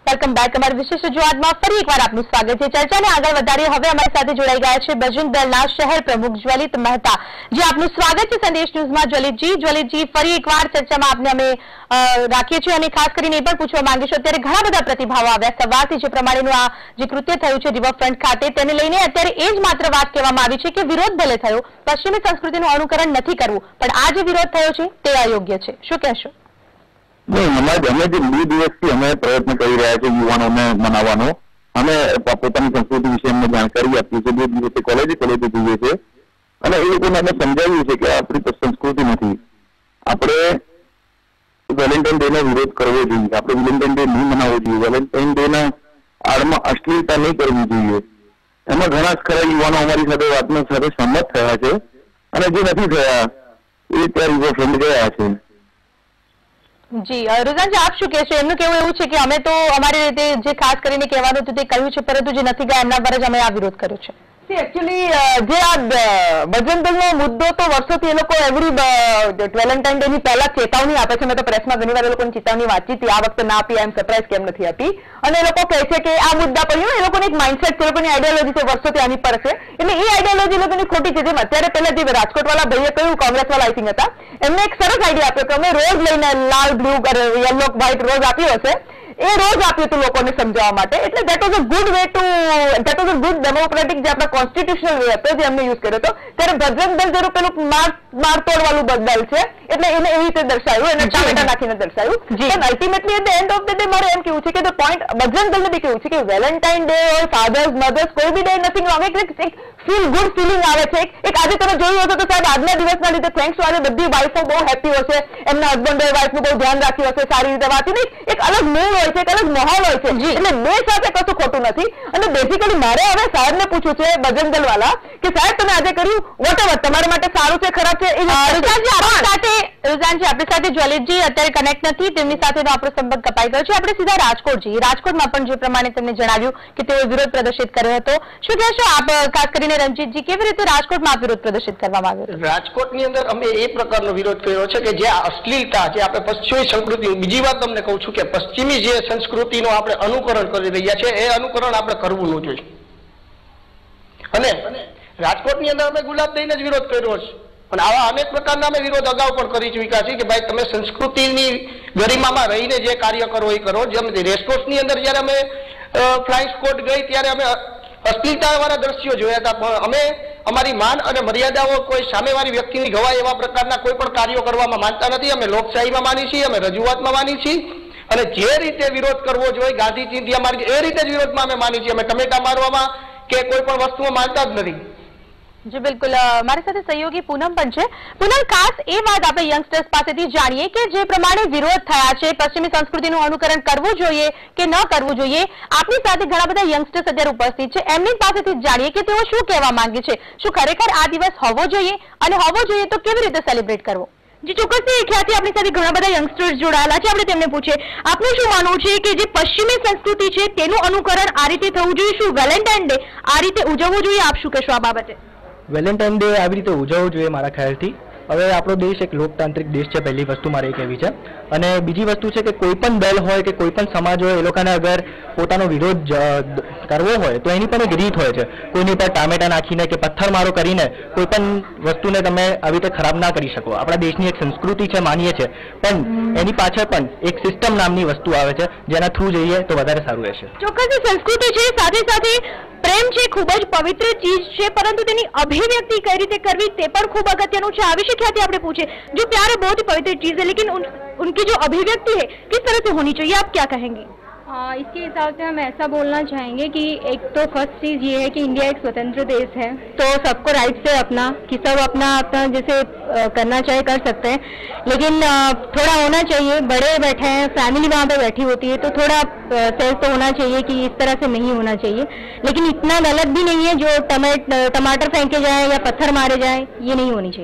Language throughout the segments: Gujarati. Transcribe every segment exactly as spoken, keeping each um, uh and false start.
વેલકમ બેક અમારી વિશેષ રજૂઆતમાં ફરી એકવાર આપનું સ્વાગત છે। ચર્ચાને આગળ વધારીએ હવે અમારી સાથે જોડાઈ ગયા છે બજરંગ દળના શહેર પ્રમુખ જ્વલિત મહેતા। જે આપનું સ્વાગત છે સંદેશ ન્યૂઝમાં। જ્વલિતજી જ્વલિતજી ફરી એકવાર ચર્ચામાં આપને અમે રાખીએ છીએ અને ખાસ કરીને એ પણ પૂછવા માંગીશું અત્યારે ઘણા બધા પ્રતિભાવો આવ્યા સવારથી જે પ્રમાણેનું આ જે કૃત્ય થયું છે રિવરફ્રન્ટ ખાતે તેને લઈને અત્યારે એ જ માત્ર વાત કહેવામાં આવી છે કે વિરોધ ભલે થયો પશ્ચિમી સંસ્કૃતિનું અનુકરણ નથી કરવું પણ આ જે વિરોધ થયો છે તે અયોગ્ય છે। શું કહેશો? नहीं हमारे हमें जो બે દિવસથી અમે પ્રયત્ન કરી રહ્યા છે યુવાનોને મનાવવાનો અમે પોતાની સંસ્કૃતિ વિશે એમને જાણકારી આપી છે। બે દિવસે કોલેજે કોલેજે જઈએ છે અને એ લોકોને અમે સમજાવ્યું છે કે આપણી સંસ્કૃતિ નથી, આપણે વેલેન્ટાઇન ડે નો વિરોધ કરવો જોઈએ, આપણે વેલેન્ટાઇન ડે નહીં મનાવવો જોઈએ, વેલેન્ટાઇન ડે ના આડમાં અશ્લીલતા નહીં કરવી જોઈએ। એમાં ઘણા ખરા યુવાનો અમારી સાથે વાતમાં સાથે સંમત થયા છે અને જે નથી થયા એ ત્યાં રિવરફ્રન્ટ ગયા છે। જી રુઝાનજી આપ શું કહેશો? એમનું કેવું એવું છે કે અમે તો અમારી રીતે જે ખાસ કરીને કહેવાનું હતું તે કહ્યું છે પરંતુ જે નથી ગયા એમના પર જ અમે આ વિરોધ કર્યો છે। एक्चुअली જે આ બજરંગ દળનો મુદ્દો તો વર્ષોથી એ લોકો એવરી વેલેન્ટાઇન ડે ની પહેલા ચેતવણી આપે છે। મેં તો પ્રેસમાં ઘણી વાર એ લોકોની ચેતવણી વાંચી હતી, આ વખતે ના આપી એમ સરપ્રાઈઝ કેમ નથી આપી અને એ લોકો કહે છે કે આ મુદ્દા પર એ લોકોની એક માઇન્ડસેટ છે, એ લોકોની આઈડિયોલોજી છે વર્ષોથી આની પર છે એટલે એ આઈડિયોલોજી લોકોની ખોટી છે। જેમ અત્યારે પહેલા જે રાજકોટ વાળા ભાઈએ કહ્યું કોંગ્રેસ વાળા આઈ થિંક હતા એમને એક સરસ આઈડિયા આપ્યો કે અમે રોજ લઈને લાલ બ્લુ યલો વ્હાઇટ રોજ આપ્યો હશે એ રોજ આપ્યું હતું લોકોને સમજાવવા માટે એટલે that was a good way to that was a good democratic જે આપણા કોન્સ્ટિટ્યુશનલ વે હતો જે એમને યુઝ કર્યો હતો। ત્યારે બજરંગ દળ જરું પેલું માર મારતોડ વાળું બદલ છે એટલે એને એવી રીતે દર્શાવ્યું એને ટામેટા નાખીને દર્શાવ્યું પણ ultimately at the end of the day મારે એમ કેવું છે કે ધ પોઈન્ટ બજરંગ દળને બી કેવું છે કે વેલેન્ટાઇન ડે હોય ફાધર્સ મધર્સ કોઈ બી ડે નથિંગ રોંગ એક ફીલ ગુડ ફિલિંગ આવે છે। એક આજે તમે જોયું હશે તો સાહેબ આજના દિવસના લીધે થેન્ક્સ આજે બધી વાઇફો બહુ હેપી હશે, એમના હસબન્ડે વાઇફનું બહુ ધ્યાન રાખ્યું હશે, સારી રીતે વાંચી એક અલગ મૂડ હોય છે, એક અલગ માહોલ હોય છે એટલે બે સાથે કશું ખોટું નથી। અને બેઝિકલી મારે હવે સાહેબને પૂછવું છે બજરંગ દળ વાળા કે સાહેબ તમે આજે કર્યું વોટેવર તમારા માટે સારું છે ખરાબ છે રુઝાનજી આપણી સાથે રુઝાનજી આપણી સાથે જ્વલિતજી અત્યારે કનેક્ટ નથી, તેમની સાથેનો આપણો સંપર્ક કપાઈ ગયો છે। આપણે સીધા રાજકોટ જઈએ। રાજકોટમાં પણ જે પ્રમાણે તેમને જણાવ્યું કે તેઓ વિરોધ પ્રદર્શિત કર્યો હતો શું કહેશો આપ? ખાસ કરીને રણજીતજી કેવી રીતે રાજકોટમાં આ વિરોધ પ્રદર્શિત કરવામાં આવ્યો? રાજકોટની અંદર અમે એ પ્રકારનો વિરોધ કર્યો છે કે જે અશ્લીલતા જે આપણે પશ્ચિમી સંસ્કૃતિ બીજી વાત તમને કહું છું કે પશ્ચિમી જે સંસ્કૃતિનો આપણે અનુકરણ કરી રહ્યા છે એ અનુકરણ આપણે કરવું ન જોઈએ અને રાજકોટની અંદર અમે ગુલાબ દઈને જ વિરોધ કર્યો છે પણ આવા અનેક પ્રકારના અમે વિરોધ અગાઉ પણ કરી ચૂક્યા છીએ કે ભાઈ તમે સંસ્કૃતિની ગરિમામાં રહીને જે કાર્ય કરો એ કરો। જેમ રેસકોર્સની અંદર જયારે અમે ફ્લાઇંગ સ્કોડ ગઈ ત્યારે અમે અશ્લીલતા વાળા દ્રશ્યો જોયા હતા પણ અમે અમારી માન અને મર્યાદાઓ કોઈ સામેવાળી વ્યક્તિની ગવાય એવા પ્રકારના કોઈ પણ કાર્યો કરવામાં માનતા નથી। અમે લોકશાહીમાં માની છીએ, અમે રજૂઆતમાં માની છીએ અને જે રીતે વિરોધ કરવો જોઈએ ગાંધી ચિંધ્યા માર્ગ એ રીતે જ વિરોધમાં અમે માની છીએ। અમે ટમેટા મારવામાં કે કોઈ પણ વસ્તુમાં માનતા જ નથી। જી બિલકુલ મારી સાથે સહયોગી પૂનમ પણ છે। પૂનમ ખાસ એ વાત આપણે યંગસ્ટર્સ પાસેથી જાણીએ કે જે પ્રમાણે વિરોધ થયા છે પશ્ચિમી સંસ્કૃતિનું અનુકરણ કરવું જોઈએ કે ન કરવું જોઈએ આપની સાથે ઘણા બધા યંગસ્ટર્સ અત્યારે ઉપસ્થિત છે એમની પાસેથી જાણીએ કે તેઓ શું કહેવા માંગે છે। શું ખરેખર આ દિવસ હોવો જોઈએ અને હોવો જોઈએ તો કેવી રીતે સેલિબ્રેટ કરવો? જી ચોક્કસથી ખ્યાતિ આપણી સાથે ઘણા બધા યંગસ્ટર્સ જોડાયેલા છે, આપણે તેમને પૂછીએ આપનું શું માનવું છે કે જે પશ્ચિમી સંસ્કૃતિ છે તેનું અનુકરણ આ રીતે થવું જોઈએ? શું વેલેન્ટાઇન ડે આ રીતે ઉજવવું જોઈએ? આપ શું કહેશો આ બાબતે? વેલેન્ટાઇન ડે આવી રીતે ઉજવવું જોઈએ મારા ખ્યાલથી। હવે આપણો દેશ એક લોકતાંત્રિક દેશ છે પહેલી વસ્તુ મારે એ કહેવી છે અને બીજી વસ્તુ છે કે કોઈ પણ દળ હોય કે કોઈ પણ સમાજ હોય એ લોકોને અગર પોતાનો વિરોધ કરવો હોય તો એની પણ એક રીત હોય છે। કોઈની પર ટામેટા નાખીને કે પથ્થરમારો કરીને કોઈ પણ વસ્તુને તમે આવી રીતે ખરાબ ના કરી શકો। આપણા દેશની એક સંસ્કૃતિ છે માનીએ છીએ પણ એની પાછળ પણ એક સિસ્ટમ નામની વસ્તુ આવે છે જેના થ્રુ જઈએ તો વધારે સારું રહેશે। ચોક્કસ સંસ્કૃતિ છે સાથે સાથે પ્રેમ છે ખૂબ જ પવિત્ર ચીજ છે પરંતુ તેની અભિવ્યક્તિ કઈ રીતે કરવી તે પણ ખૂબ અગત્યનું છે। આ વિશે ખ્યાતિ આપણે पूछे जो प्यार है बहुत ही पवित्र चीज है लेकिन उन, उनकी जो अभिव्यक्ति है किस तरह से होनी चाहिए आप क्या कहेंगी? आ, इसके हिसाब से हम ऐसा बोलना चाहेंगे कि एक तो फर्स्ट चीज ये है कि इंडिया एक स्वतंत्र देश है तो सबको राइट है अपना कि सब अपना अपना जैसे करना चाहे कर सकते हैं लेकिन थोड़ा होना चाहिए बड़े बैठे हैं फैमिली वहाँ पे बैठी होती है तो थोड़ा सेंस तो होना चाहिए कि इस तरह से नहीं होना चाहिए लेकिन इतना गलत भी नहीं है जो टमाटर फेंके जाए या पत्थर मारे जाए ये नहीं होनी चाहिए।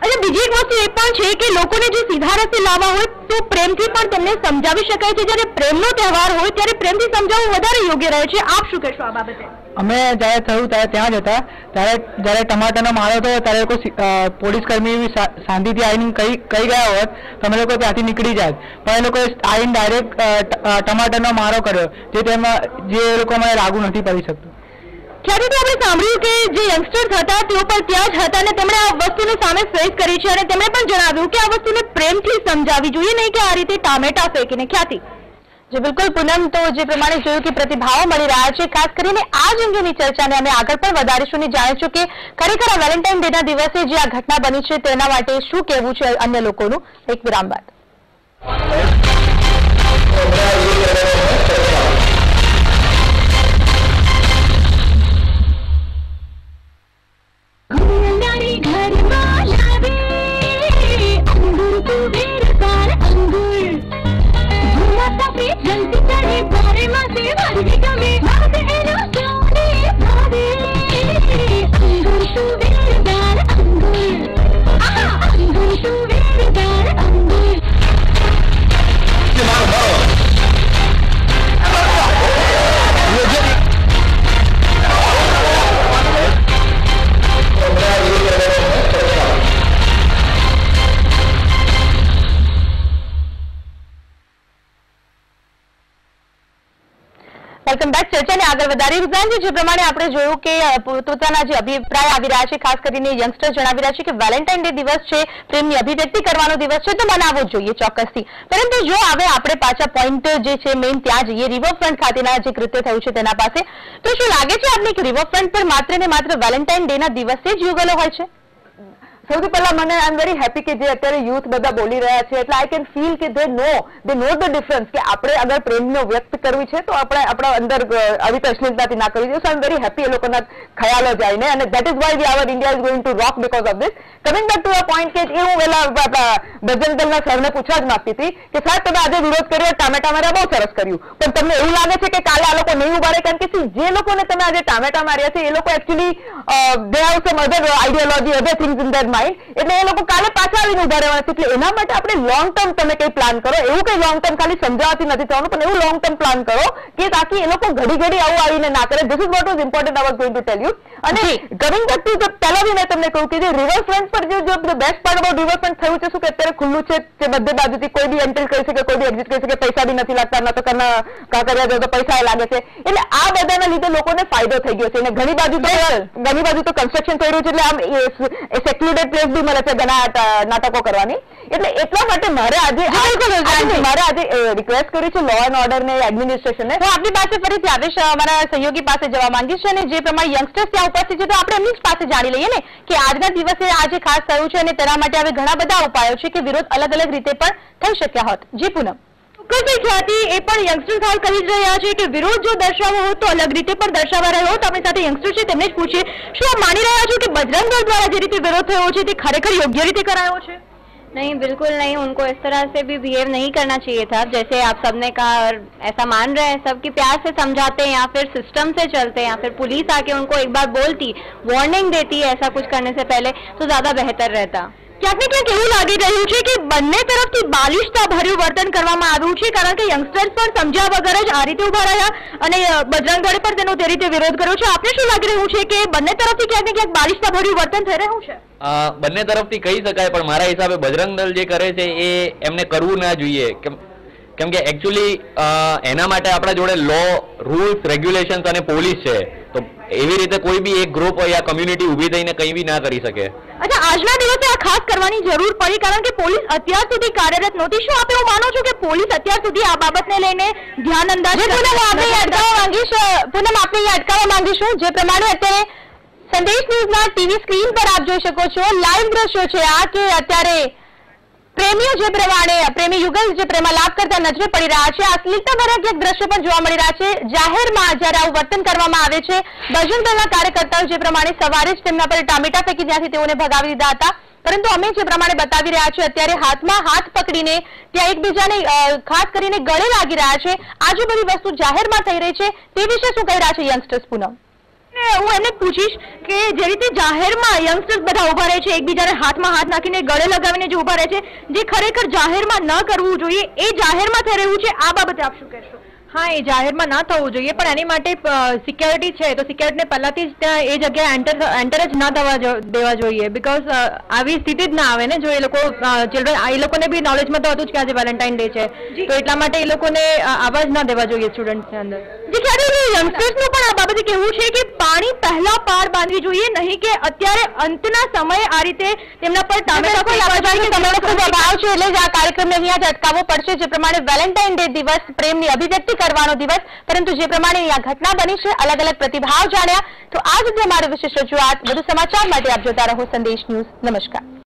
અને બીજી એક વસ્તુ એ પણ છે કે લોકોને જે સીધા રસ્તે લાવવા હોય તો પ્રેમથી પણ તેમને સમજાવી શકાય છે. જ્યારે પ્રેમનો તહેવાર હોય ત્યારે પ્રેમથી સમજાવવું વધારે યોગ્ય રહે છે. આપ શું કહેશો આ બાબતે? અમે જ્યારે થયું ત્યારે ત્યાં જ હતા. ત્યારે જ્યારે ટમાટરનો મારો થયો ત્યારે લોકો પોલીસ કર્મી શાંતિથી આવીને કહી કહી ગયા હોત તો અમે લોકો ત્યાંથી નીકળી જાય, પણ એ લોકોએ આવીને ડાયરેક્ટ ટમાટરનો મારો કર્યો, જે તેમાં જે એ લોકો મને લાગુ નથી પડી શકતું. ક્યારેક આપણે સાંભળ્યું કે જે યંગસ્ટર્સ હતા તેઓ પણ ત્યાં જ હતા અને તેમણે આ વસ્તુને સામે ફેસ કરી છે અને તેમણે પણ જણાવ્યું કે આ વસ્તુને પ્રેમથી સમજાવવી જોઈએ, નહીં કે આ રીતે ટામેટા ફેંકીને. ખ્યાતિ? જે બિલકુલ પૂનમ, તો જે પ્રમાણે જોયું કે પ્રતિભાવો મળી રહ્યા છે, ખાસ કરીને આ જ અંગેની ચર્ચાને અમે આગળ પણ વધારીશું અને જાણીશું કે ખરેખર આ વેલેન્ટાઇન ડેના દિવસે જે આ ઘટના બની છે તેના માટે શું કહેવું છે અન્ય લોકોનું. એક વિરામ બાદ વેલકમ બેક. ચર્ચાને આગળ વધારી રૂઝાનજી, જે પ્રમાણે આપણે જોયું કે પોતાના જે અભિપ્રાય આવી રહ્યા છે, ખાસ કરીને યંગસ્ટર જણાવી રહ્યા છે કે વેલેન્ટાઇન ડે દિવસ છે, પ્રેમની અભિવ્યક્તિ કરવાનો દિવસ છે, તો મનાવવો જ જોઈએ ચોક્કસથી. પરંતુ જો હવે આપણે પાછા પોઈન્ટ જે છે મેઇન ત્યાં જઈએ, રિવરફ્રન્ટ ખાતેના જે કૃત્ય થયું છે તેના પાસે, તો શું લાગે છે આપને કે રિવરફ્રન્ટ પર માત્ર ને માત્ર વેલેન્ટાઇન ડે ના દિવસે જ યુગલો હોય છે? સૌથી પહેલા મને આઈ એમ વેરી હેપી કે જે અત્યારે યુથ બધા બોલી રહ્યા છે, એટલે આઈ કેન ફીલ કે દે નો દે નો ધ ડિફરન્સ કે આપણે અગર પ્રેમને વ્યક્ત કરવી છે તો આપણે આપણા અંદર આવી તો અશ્લીલતાથી ના કરવી જોઈએ. સો આઈ એમ વેરી હેપી એ લોકોના ખ્યાલો જાઈને, અને that is why we our India is going to rock because of this. Coming back to a point કે એ હું પેલા બજરંગ દળના સરને પૂછવા જ માંગતી હતી કે સાહેબ તમે આજે વિરોધ કર્યો, ટામેટા માર્યા, બહુ સરસ કર્યું, પણ તમને એવું લાગે છે કે કાલે આ લોકો નહીં ઉભા રહે? કારણ કે જે લોકોને તમે આજે ટામેટા માર્યા છે એ લોકો actually they have some other ideology, other things in their mind, એટલે એ લોકો કાલે પાછા આવીને ઉભા રહેવાના છે. એટલે એના માટે આપણે લોંગ ટર્મ તમે કઈ પ્લાન કરો, એવું કઈ લોંગ ટર્મ ખાલી સમજાવવાથી નથી થવાનું, પણ એવું લોંગ ટર્મ પ્લાન કરો કે તાકી એ લોકો ઘડી ઘડી આવું આવીને ના કરે. This is what was important I was going to tell you. અને કમિંગ બેક ટુ પહેલા બી મેં તમને કહ્યું કે જે રિવરફ્રન્ટ પર જે બેસ્ટ પાર્ટ અબાઉટ રિવરફ્રન્ટ થયું છે શું કે અત્યારે ખુલ્લું છે, તે બધે બાજુથી કોઈ બી એન્ટ્રી કરી શકે, કોઈ બી એક્ઝિટ કરી શકે, પૈસા બી નથી લાગતા, ના તો કાંકરિયા જાય તો પૈસા લાગે છે. એટલે આ બધાના લીધે લોકોને ફાયદો થઈ ગયો છે. અને ઘણી બાજુ તો ઘણી બાજુ તો કન્સ્ટ્રક્શન થઈ રહ્યું છે, એટલે આમ સેક્યુર્ડ પ્લેસ બી મળે છે ઘણા નાટકો કરવાની. એટલે એટલા માટે મારે આજે મારે આજે રિક્વેસ્ટ કરી છે લો એન્ડ ઓર્ડર ને એડમિનિસ્ટ્રેશન ને. હું આપની પાસે ફરીથી આવીશ, અમારા સહયોગી પાસે જવા માંગીશ, અને જે પ્રમાણે યંગસ્ટર્સ ત્યાં ઉપસ્થિત છે તો આપણે એમની જ પાસે જાણી લઈએ ને કે આજના દિવસે આજે ખાસ થયું છે અને તેના માટે હવે ઘણા બધા ઉપાયો છે કે વિરોધ અલગ અલગ રીતે પણ થઈ શક્યા હોત. જી પૂનમ. ખ્યાતિ, એ પણ યંગસ્ટર્સ હાલ કહી રહ્યા છે કે વિરોધ જો દર્શાવવો હોય તો અલગ રીતે પણ દર્શાવવા રહ્યો હોત. આપણી સાથે યંગસ્ટર છે, તેમને જ પૂછીએ, શું આપ માની રહ્યા છો કે બજરંગ દળ દ્વારા જે રીતે વિરોધ થયો છે તે ખરેખર યોગ્ય રીતે કરાયો છે? नहीं, बिल्कुल नहीं. उनको इस तरह से भी बिहेव नहीं करना चाहिए था जैसे आप सबने कहा, और ऐसा मान रहे हैं सब कि प्यार से समझाते हैं या फिर सिस्टम से चलते हैं या फिर पुलिस आके उनको एक बार बोलती, वार्निंग देती है ऐसा कुछ करने से पहले, तो ज्यादा बेहतर रहता. ક્યાંક ને ક્યાંક એવું લાગી રહ્યું છે કે બંને તરફથી બાલિશતા ભર્યું વર્તન કરવામાં આવ્યું છે, કારણ કે યંગસ્ટર્સ પણ સમજ્યા વગર જ આ રીતે ઉભા રહ્યા અને બજરંગ દળે પણ તેનો તે રીતે વિરોધ કર્યો છે. આપને શું લાગી રહ્યું છે કે બંને તરફથી ક્યાંક ને ક્યાંક બાલિશતા ભર્યું વર્તન થઈ રહ્યું છે? બંને તરફથી કહી શકાય, પણ મારા હિસાબે બજરંગ દળ જે કરે છે એ એમને કરવું ના જોઈએ. કેમ કે એકચ્યુઅલી એના માટે આપણા જોડે લો, રૂલ્સ, રેગ્યુલેશન્સ અને પોલીસ છે, તો એવી રીતે કોઈ બી એક ગ્રુપ યા કમ્યુનિટી ઊભી થઈને કંઈ બી ના કરી શકે. અચ્છા, આજના દિવસે આ ખાસ કરવાની જરૂર પડી કારણ કે પોલીસ અત્યાર સુધી કાર્યરત નહોતી. શું આપ એવું માનો છો કે પોલીસ અત્યાર સુધી આ બાબતને લઈને ધ્યાન અંદાજ? પૂનમ, આપણે અટકાવવા માંગીશ પૂનમ આપણે અટકાવવા માંગીશું. જે પ્રમાણે અત્યારે સંદેશ ન્યૂઝના ટીવી સ્ક્રીન પર આપ જોઈ શકો છો, લાઈવ દ્રશ્યો છે આ કે અત્યારે પ્રેમીઓ જે પ્રમાણે પ્રેમી યુગલ જે પ્રેમાલાપ કરતા નજરે પડી રહ્યા છે, અશ્લીલતા ભર્યા ક્યાંક દ્રશ્યો પણ જોવા મળી રહ્યા છે. જાહેરમાં જ્યારે આવું વર્તન કરવામાં આવે છે, બજરંગ દળના કાર્યકર્તાઓ જે પ્રમાણે સવારે જ તેમના પર ટામેટા ફેંકી ત્યાંથી તેઓને ભગાવી દીધા હતા, પરંતુ અમે જે પ્રમાણે બતાવી રહ્યા છીએ અત્યારે હાથમાં હાથ પકડીને ત્યાં એકબીજાને ખાસ કરીને ગળે લાગી રહ્યા છે. આજુ બધી વસ્તુ જાહેરમાં થઈ રહી છે, તે વિશે શું કહી રહ્યા છે યંગસ્ટર્સ? પૂનમ, હું એને પૂછીશ કે જે રીતે જાહેરમાં યંગસ્ટર્સ બધા ઉભા રહે છે, એકબીજાને હાથમાં હાથ નાખીને ગળે લગાવીને જે ઉભા રહે છે, જે ખરેખર જાહેરમાં ન કરવું જોઈએ, એ જાહેરમાં થઈ રહ્યું છે, આ બાબતે આપ શું કહેશો? હા, એ જાહેરમાં ના થવું જોઈએ, પણ એની માટે સિક્યોરિટી છે તો સિક્યોરિટીને પહેલાથી જ ત્યાં એ જગ્યાએ એન્ટર એન્ટર જ ના થવા દેવા જોઈએ, બીકોઝ આવી સ્થિતિ જ ના આવે ને. જો એ લોકો ચિલ્ડ્રન એ લોકોને બી નોલેજમાં તો હતું જ કે આજે વેલેન્ટાઇન ડે છે, તો એટલા માટે એ લોકોને આવા જ ના દેવા જોઈએ સ્ટુડન્ટ્સની અંદર. જે ક્યારે યંગસ્ટર્સનું પણ આ બાબતે કહેવું છે કે પાણી પહેલા પાર બાંધવી જોઈએ, નહીં કે અત્યારે અંતના સમયે આ રીતે તેમના પર ટામેટા ખૂબ અભાવ છે, એટલે જ આ કાર્યક્રમને અહીંયા જ અટકાવવો પડશે. જે પ્રમાણે વેલેન્ટાઇન ડે દિવસ પ્રેમની અભિવ્યક્તિ કરવાનો દિવસ, પરંતુ જે પ્રમાણે અહીંયા ઘટના બની છે, અલગ અલગ પ્રતિભાવ જાણ્યા, તો આ જ અમારી વિશેષ રજૂઆત. વધુ સમાચાર માટે આપ જોતા રહો સંદેશ ન્યૂઝ. નમસ્કાર.